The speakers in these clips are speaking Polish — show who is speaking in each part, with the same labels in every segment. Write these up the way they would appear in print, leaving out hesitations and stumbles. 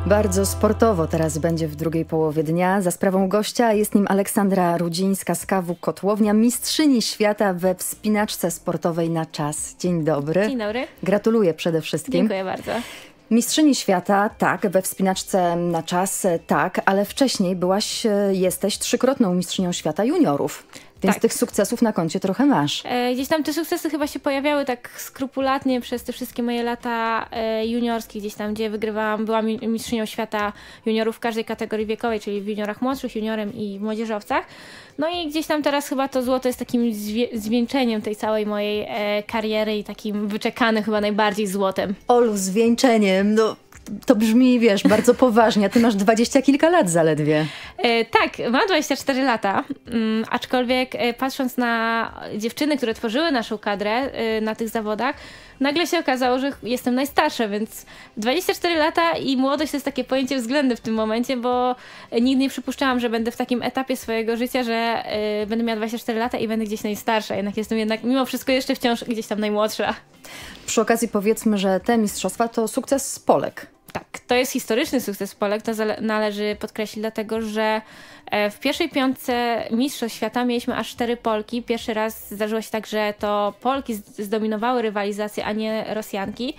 Speaker 1: Bardzo sportowo teraz będzie w drugiej połowie dnia. Za sprawą gościa jest nim Aleksandra Rudzińska z KW Kotłownia, mistrzyni świata we wspinaczce sportowej na czas. Dzień dobry.
Speaker 2: Dzień dobry.
Speaker 1: Gratuluję przede wszystkim.
Speaker 2: Dziękuję bardzo.
Speaker 1: Mistrzyni świata, tak, we wspinaczce na czas, tak, ale wcześniej jesteś trzykrotną mistrzynią świata juniorów. Więc
Speaker 2: tak.
Speaker 1: Tych sukcesów na koncie trochę masz.
Speaker 2: Gdzieś tam te sukcesy chyba się pojawiały tak skrupulatnie przez te wszystkie moje lata juniorskie, gdzieś tam, gdzie byłam mistrzynią świata juniorów w każdej kategorii wiekowej, czyli w juniorach młodszych, juniorem i w młodzieżowcach. No i gdzieś tam teraz chyba to złoto jest takim zwieńczeniem tej całej mojej kariery i takim wyczekanym chyba najbardziej złotem.
Speaker 1: Olu, zwieńczeniem, no... To brzmi, wiesz, bardzo poważnie, a ty masz 20 kilka lat zaledwie.
Speaker 2: Tak, mam 24 lata, aczkolwiek patrząc na dziewczyny, które tworzyły naszą kadrę na tych zawodach, nagle się okazało, że jestem najstarsza, więc 24 lata i młodość to jest takie pojęcie względne w tym momencie, bo nigdy nie przypuszczałam, że będę w takim etapie swojego życia, że będę miała 24 lata i będę gdzieś najstarsza. Jestem jednak mimo wszystko jeszcze wciąż gdzieś tam najmłodsza.
Speaker 1: Przy okazji powiedzmy, że te mistrzostwa to sukces z Polek.
Speaker 2: Tak, to jest historyczny sukces Polek, to należy podkreślić, dlatego że w pierwszej piątce mistrzostw świata mieliśmy aż 4 Polki. Pierwszy raz zdarzyło się tak, że to Polki zdominowały rywalizację, a nie Rosjanki.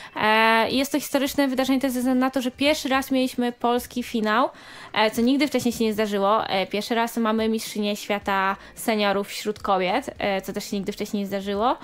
Speaker 2: Jest to historyczne wydarzenie też ze względu na to, że pierwszy raz mieliśmy polski finał, co nigdy wcześniej się nie zdarzyło. Pierwszy raz mamy mistrzynię świata seniorów wśród kobiet, co też się nigdy wcześniej nie zdarzyło.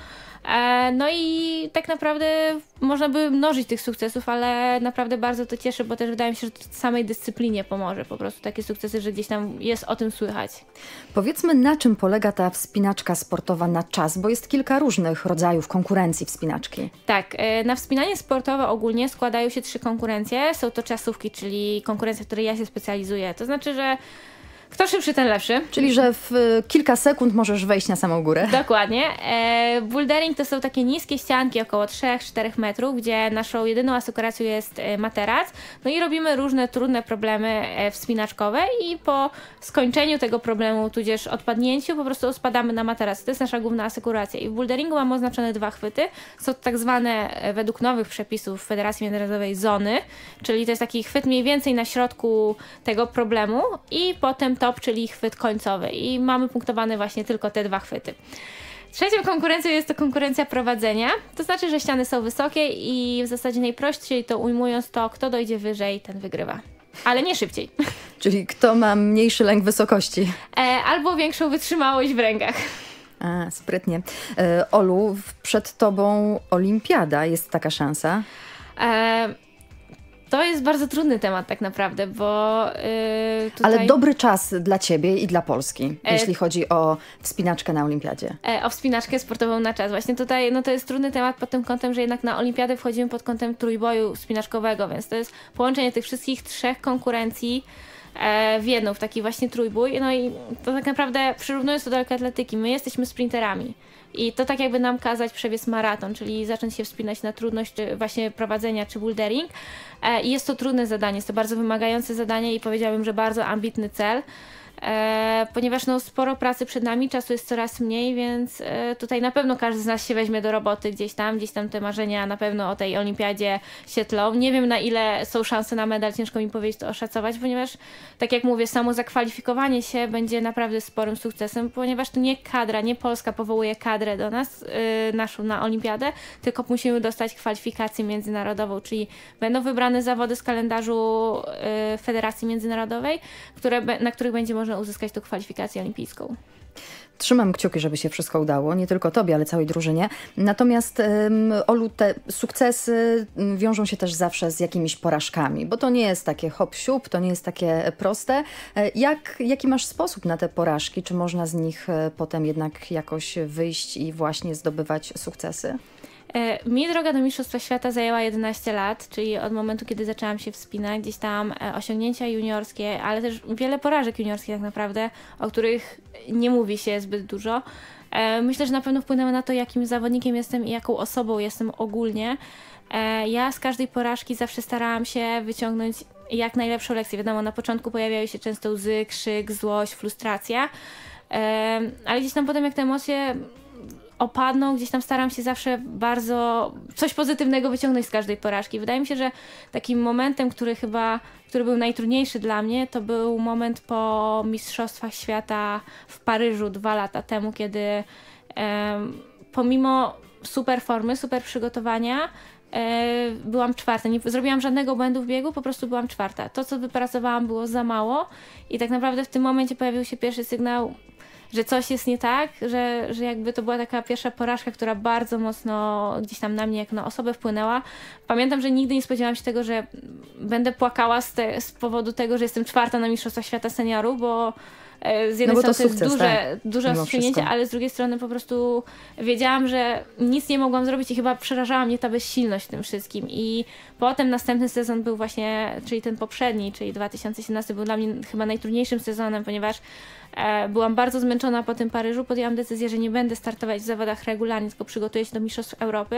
Speaker 2: No i tak naprawdę można by mnożyć tych sukcesów, ale naprawdę bardzo to cieszy, bo też wydaje mi się, że to samej dyscyplinie pomoże po prostu takie sukcesy, że gdzieś tam jest o tym słychać.
Speaker 1: Powiedzmy, na czym polega ta wspinaczka sportowa na czas, bo jest kilka różnych rodzajów konkurencji wspinaczki.
Speaker 2: Tak, na wspinanie sportowe ogólnie składają się 3 konkurencje. Są to czasówki, czyli konkurencja, w której ja się specjalizuję. To znaczy, że kto szybszy, ten lepszy.
Speaker 1: Czyli, że w kilka sekund możesz wejść na samą górę.
Speaker 2: Dokładnie. Bouldering to są takie niskie ścianki, około 3-4 metrów, gdzie naszą jedyną asekuracją jest materac. No i robimy różne trudne problemy wspinaczkowe i po skończeniu tego problemu, tudzież odpadnięciu, po prostu spadamy na materac. To jest nasza główna asekuracja. I w boulderingu mamy oznaczone 2 chwyty. Są to tak zwane, według nowych przepisów Federacji Międzynarodowej, zony, czyli to jest taki chwyt mniej więcej na środku tego problemu i potem top, czyli chwyt końcowy i mamy punktowane właśnie tylko te 2 chwyty. Trzecią konkurencją jest to konkurencja prowadzenia, to znaczy, że ściany są wysokie i w zasadzie najprościej to ujmując to, kto dojdzie wyżej, ten wygrywa. Ale nie szybciej.
Speaker 1: Czyli kto ma mniejszy lęk wysokości.
Speaker 2: Albo większą wytrzymałość w rękach.
Speaker 1: Sprytnie. Olu, przed tobą olimpiada, jest taka szansa?
Speaker 2: To jest bardzo trudny temat tak naprawdę, bo tutaj...
Speaker 1: Ale dobry czas dla ciebie i dla Polski, jeśli chodzi o wspinaczkę na olimpiadzie.
Speaker 2: O wspinaczkę sportową na czas. Właśnie tutaj no to jest trudny temat pod tym kątem, że jednak na olimpiadę wchodzimy pod kątem trójboju wspinaczkowego, więc to jest połączenie tych wszystkich 3 konkurencji w jedną, w taki właśnie trójbój. No i to tak naprawdę przyrównując to do lekkoatletyki, my jesteśmy sprinterami. I to tak jakby nam kazać przebiec maraton, czyli zacząć się wspinać na trudność właśnie prowadzenia czy bouldering. I jest to trudne zadanie, jest to bardzo wymagające zadanie i powiedziałabym, że bardzo ambitny cel. Ponieważ no, sporo pracy przed nami, czasu jest coraz mniej, więc tutaj na pewno każdy z nas się weźmie do roboty gdzieś tam te marzenia na pewno o tej olimpiadzie się tlą. Nie wiem, na ile są szanse na medal, ciężko mi powiedzieć to oszacować, ponieważ tak jak mówię, samo zakwalifikowanie się będzie naprawdę sporym sukcesem, ponieważ to nie kadra, nie Polska powołuje kadrę do nas, naszą na olimpiadę, tylko musimy dostać kwalifikację międzynarodową, czyli będą wybrane zawody z kalendarzu Federacji Międzynarodowej, na których będzie można uzyskać tą kwalifikację olimpijską.
Speaker 1: Trzymam kciuki, żeby się wszystko udało, nie tylko tobie, ale całej drużynie. Natomiast Olu, te sukcesy wiążą się też zawsze z jakimiś porażkami, bo to nie jest takie hop-siup, to nie jest takie proste. Jaki masz sposób na te porażki? Czy można z nich potem jednak jakoś wyjść i właśnie zdobywać sukcesy?
Speaker 2: Mi droga do Mistrzostwa Świata zajęła 11 lat, czyli od momentu, kiedy zaczęłam się wspinać, gdzieś tam osiągnięcia juniorskie, ale też wiele porażek juniorskich tak naprawdę, o których nie mówi się zbyt dużo. Myślę, że na pewno wpłynęły na to, jakim zawodnikiem jestem i jaką osobą jestem ogólnie. Ja z każdej porażki zawsze starałam się wyciągnąć jak najlepszą lekcję. Wiadomo, na początku pojawiały się często łzy, krzyk, złość, frustracja, ale gdzieś tam potem jak te emocje opadną, gdzieś tam staram się zawsze bardzo coś pozytywnego wyciągnąć z każdej porażki. Wydaje mi się, że takim momentem, który był najtrudniejszy dla mnie, to był moment po Mistrzostwach Świata w Paryżu 2 lata temu, kiedy pomimo super formy, super przygotowania, byłam czwarta. Nie zrobiłam żadnego błędu w biegu, po prostu byłam czwarta. To, co wypracowałam, było za mało i tak naprawdę w tym momencie pojawił się pierwszy sygnał, że coś jest nie tak, że jakby to była taka pierwsza porażka, która bardzo mocno gdzieś tam na mnie jak na osobę wpłynęła. Pamiętam, że nigdy nie spodziewałam się tego, że będę płakała z powodu tego, że jestem czwarta na Mistrzostwach Świata Seniorów, bo z jednej strony to jest duże osiągnięcie, ale z drugiej strony po prostu wiedziałam, że nic nie mogłam zrobić i chyba przerażała mnie ta bezsilność w tym wszystkim. I potem następny sezon był właśnie, czyli ten poprzedni, czyli 2017 był dla mnie chyba najtrudniejszym sezonem, ponieważ byłam bardzo zmęczona po tym Paryżu. Podjęłam decyzję, że nie będę startować w zawodach regularnie, tylko przygotuję się do Mistrzostw Europy.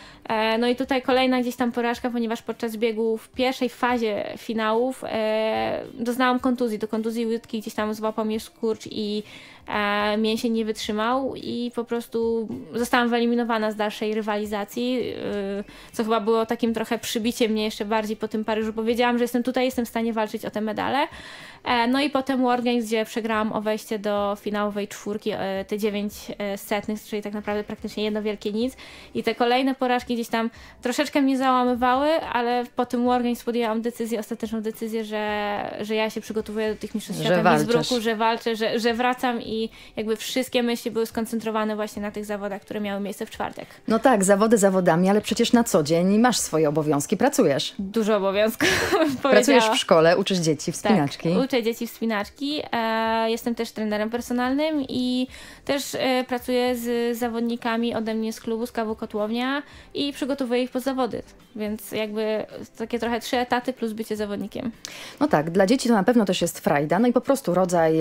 Speaker 2: No i tutaj kolejna gdzieś tam porażka, ponieważ podczas biegu w pierwszej fazie finałów doznałam kontuzji. Do kontuzji łydki gdzieś tam złapał mnie skurcz i mięsień nie wytrzymał i po prostu zostałam wyeliminowana z dalszej rywalizacji, co chyba było takim trochę przybiciem mnie jeszcze bardziej po tym Paryżu. Powiedziałam, że jestem tutaj, jestem w stanie walczyć o te medale. No i potem World Games, gdzie przegrałam o wejście do finałowej czwórki, te 9 setnych, czyli tak naprawdę praktycznie jedno wielkie nic. I te kolejne porażki gdzieś tam troszeczkę mnie załamywały, ale po tym World Games podjęłam ostateczną decyzję, że ja się przygotowuję do tych mistrzostw świata w Innsbrucku, że walczę, że wracam i jakby wszystkie myśli były skoncentrowane właśnie na tych zawodach, które miały miejsce w czwartek.
Speaker 1: No tak, zawody zawodami, ale przecież na co dzień masz swoje obowiązki, pracujesz.
Speaker 2: Dużo obowiązków.
Speaker 1: Pracujesz w szkole, uczysz dzieci wspinaczki.
Speaker 2: Tak, uczę dzieci wspinaczki. Jestem też trenerem personalnym i też pracuję z zawodnikami ode mnie z klubu, z KW Kotłownia i przygotowuję ich pod zawody. Więc jakby takie trochę 3 etaty plus bycie zawodnikiem.
Speaker 1: No tak, dla dzieci to na pewno też jest frajda, no i po prostu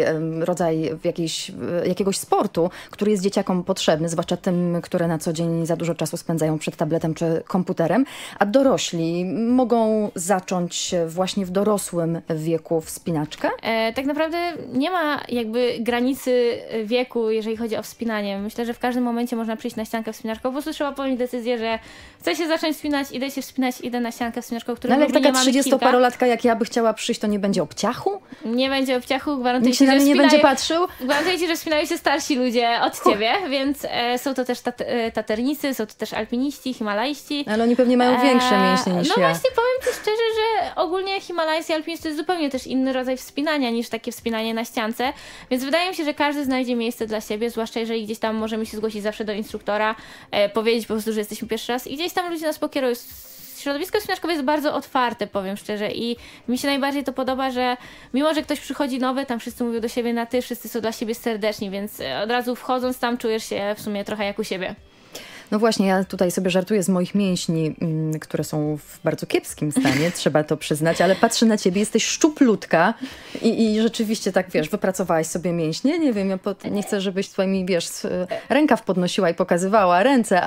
Speaker 1: rodzaj jakiegoś sportu, który jest dzieciakom potrzebny, zwłaszcza tym, które na co dzień za dużo czasu spędzają przed tabletem czy komputerem, a dorośli mogą zacząć właśnie w dorosłym wieku wspinaczkę?
Speaker 2: Tak naprawdę nie ma jakby granicy wieku, jeżeli chodzi o wspinanie. Myślę, że w każdym momencie można przyjść na ściankę wspinaczką, po prostu trzeba podjąć decyzję, że chcę się zacząć wspinać, idę się wspinać, idę na ściankę wspinaczką, której
Speaker 1: ale jak taka 30-parolatka jak ja by chciała przyjść, to nie będzie obciachu?
Speaker 2: Nie będzie obciachu, gwarantuję
Speaker 1: ci, że nie będzie patrzył?
Speaker 2: Gwarantuję ci, że wspinają się starsi ludzie od ciebie, więc są to też taternicy, są to też alpiniści, himalaiści.
Speaker 1: Ale oni pewnie mają większe mięśnie niż
Speaker 2: ja.
Speaker 1: No
Speaker 2: właśnie powiem ci szczerze, że ogólnie himalajscy alpiniści to jest zupełnie też inny rodzaj wspinania niż takie wspinanie na ściance, więc wydaje mi się, że każdy znajdzie miejsce dla siebie, zwłaszcza jeżeli gdzieś tam możemy się zgłosić zawsze do instruktora, powiedzieć po prostu, że jesteśmy pierwszy raz i gdzieś tam ludzie nas pokierują. Środowisko wspinaczkowe jest bardzo otwarte, powiem szczerze, i mi się najbardziej to podoba, że mimo, że ktoś przychodzi nowy, tam wszyscy mówią do siebie na ty, wszyscy są dla siebie serdeczni, więc od razu wchodząc tam czujesz się w sumie trochę jak u siebie.
Speaker 1: No właśnie, ja tutaj sobie żartuję z moich mięśni, które są w bardzo kiepskim stanie, trzeba to przyznać, ale patrzę na ciebie, jesteś szczuplutka i rzeczywiście tak, wiesz, wypracowałaś sobie mięśnie. Nie wiem, nie chcę, żebyś tutaj mi, wiesz, rękaw podnosiła i pokazywała ręce,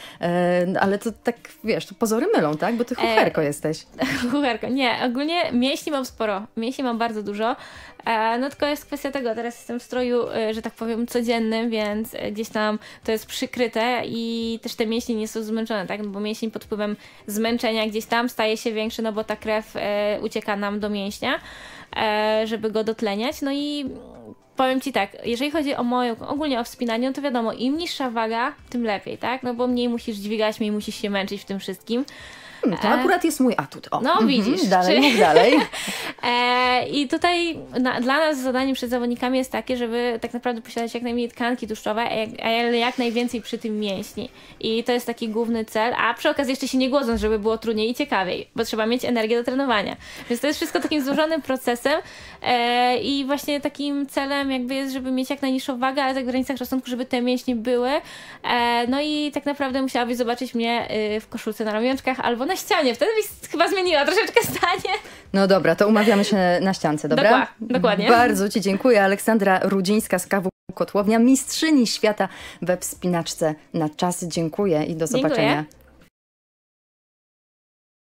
Speaker 1: ale to tak, wiesz, to pozory mylą, tak? Bo ty chucherko jesteś.
Speaker 2: Chucherko, nie, ogólnie mięśni mam sporo, mięśni mam bardzo dużo. No tylko jest kwestia tego, teraz jestem w stroju, że tak powiem, codziennym, więc gdzieś tam to jest przykryte i też te mięśnie nie są zmęczone, tak? No bo mięsień pod wpływem zmęczenia gdzieś tam staje się większy, no bo ta krew ucieka nam do mięśnia, żeby go dotleniać. No i powiem ci tak, jeżeli chodzi o ogólnie o wspinanie, no to wiadomo, im niższa waga, tym lepiej, tak? No bo mniej musisz dźwigać, mniej musisz się męczyć w tym wszystkim.
Speaker 1: To akurat jest mój atut. O.
Speaker 2: No widzisz.
Speaker 1: Dalej, mów dalej.
Speaker 2: I tutaj dla nas zadaniem przed zawodnikami jest takie, żeby tak naprawdę posiadać jak najmniej tkanki tłuszczowe, ale jak najwięcej przy tym mięśni. I to jest taki główny cel, a przy okazji jeszcze się nie głodząc, żeby było trudniej i ciekawiej, bo trzeba mieć energię do trenowania. Więc to jest wszystko takim złożonym procesem i właśnie takim celem jakby jest, żeby mieć jak najniższą wagę, ale tak w granicach rozsądku, żeby te mięśnie były. No i tak naprawdę musiałabyś zobaczyć mnie w koszulce na ramionczkach albo na ścianie. Wtedy byś chyba zmieniła troszeczkę zdanie.
Speaker 1: No dobra, to umawiamy się na ściance, dobra?
Speaker 2: Dokładnie.
Speaker 1: Bardzo ci dziękuję. Aleksandra Rudzińska z KW Kotłownia, mistrzyni świata we wspinaczce na czas. Dziękuję i do zobaczenia.
Speaker 2: Dziękuję.